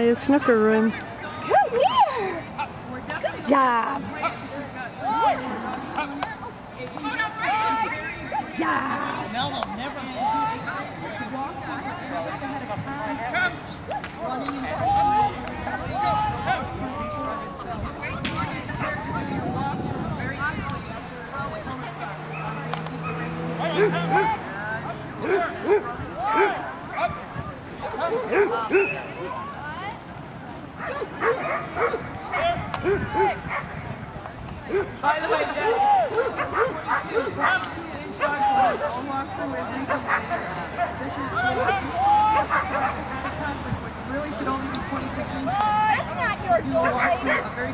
Mariah's snooker room. Come here! Good job! Good job! Mello never by the way, Dad, really should only be 26 minutes. That's not your door, lady. A very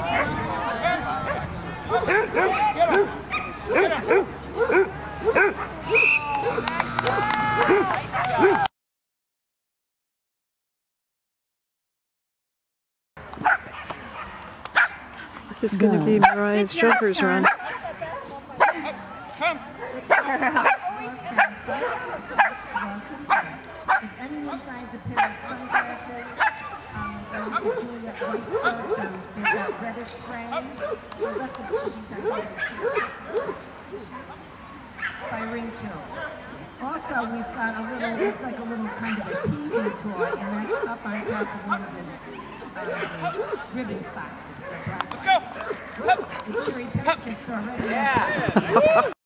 This is going to be Mariah's Jumpers Run. Come. By Ring 2. Also, we've got a little, it's like a little kind of a TV toy, and that's up on top of one of the ribbon spots. Let's go. It's Sherry Pepper's already. Yeah.